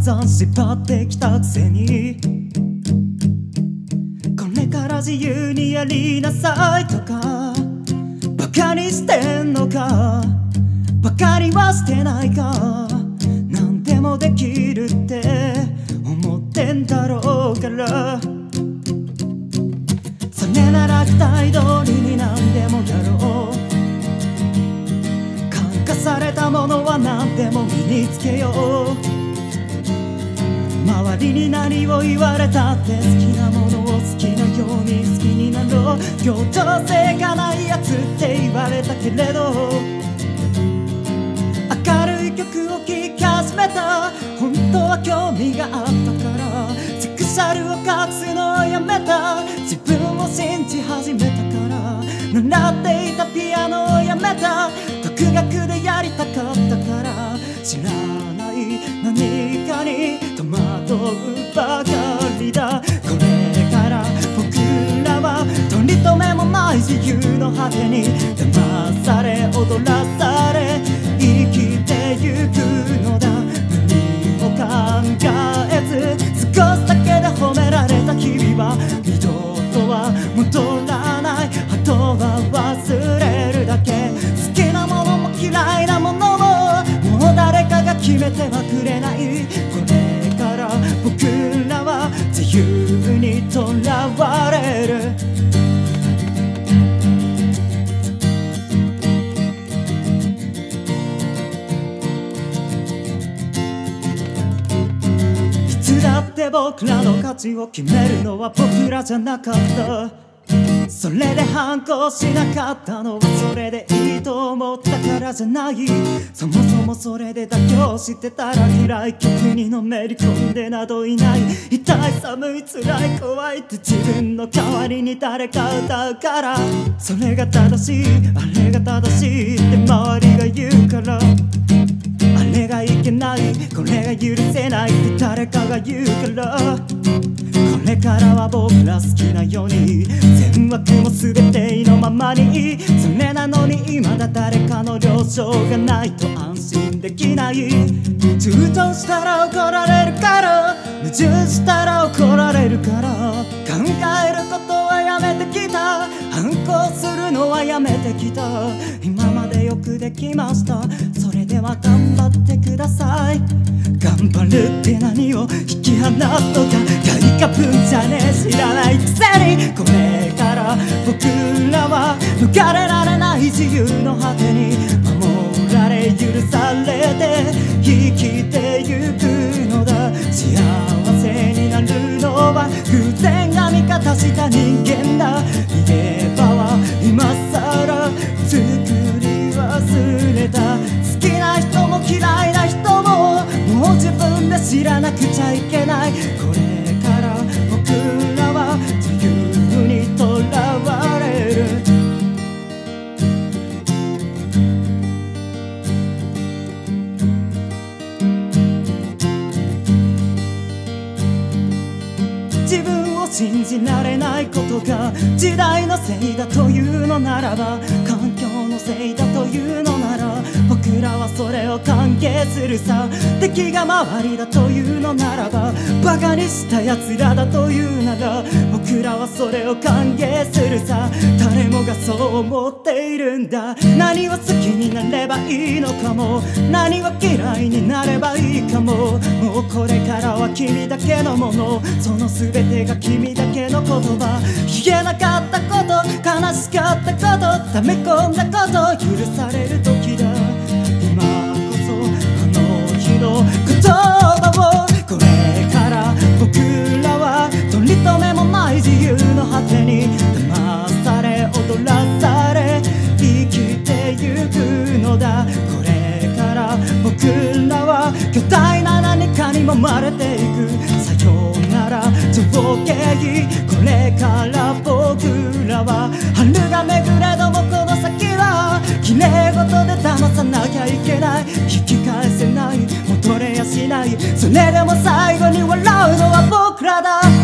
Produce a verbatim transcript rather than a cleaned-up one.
散々縛ってきたくせに、これから自由にやりなさいとかバカにしてんのか、バカにはしてないか、何でもできるって思ってんだろうから、それなら期待通りに何でもやろう、感化されたものは何でも身につけよう、周りに何を言われたって好きなものを好きなように好きになろう、協調性がないやつって言われたけれど、明るい曲を聴き始めた、本当は興味があったからセクシャルを隠すのをやめた、自分を信じ始めたから習っていたピアノをやめた、独学でやりたかったから知らない何かに戸惑うばかりだ、これから僕らは取り留めもない自由の果てに騙され踊らされ生きてゆくのだ、何も考えず少しだけで褒められた日々は二度とは戻らない、あとは忘れるだけ、好きなものも嫌いなものももう誰かが決めてはくれない、これから僕らは自由にとらわれる、だって僕らの価値を決めるのは僕らじゃなかった、それで反抗しなかったのはそれでいいと思ったからじゃない、そもそもそれで妥協してたら嫌い曲にのめり込んでなどいない、痛い寒い辛い怖いって自分の代わりに誰か歌うから、それが正しいあれが正しいって周りが言うから、あれがいけないこれが許せないって誰かが言うから、これからは僕ら好きなように全枠も全て意のままに、それなのに未だ誰かの了承がないと安心できない、躊躇したら怒られるから、矛盾したら怒られるから、考えることはやめてきた、反抗するのはやめてきた、今までよくできました、それでは頑張ってください、頑張るって何を引き離すとか外貨分じゃねえ知らないくせに、これから僕らは逃れられない自由の果てに守られ許されて生きてゆくのだ、幸せになるのは偶然が味方した人間だ、逃げ場は今さら作り忘れた、好きな人も嫌いな人ももう自分で知らなくちゃいけない、これから僕らは自由にとらわれる、自分を信じられないことが時代のせいだというのならば、環境のせいだというのなら僕らはそれを歓迎するさ、敵が周りだというのならばバカにしたやつらだというなら僕らはそれを歓迎するさ、誰もがそう思っているんだ、何を好きになればいいのかも何を嫌いになればいいかも、もうこれからは君だけのもの、その全てが君だけの言葉、言えなかったこと悲しかったこと溜め込んだこと許される時だ、今こそあの日の言葉を、これから僕らは取り留めもない自由の果てに騙され踊らされ生きてゆくのだ、これから僕らは巨大な何かに揉まれていく、さようなら情景、これから僕らは春が巡れどもこの先は綺麗事で騙さなきゃいけない、引き返せない戻れやしない、それでも最後に笑うのは僕らだ。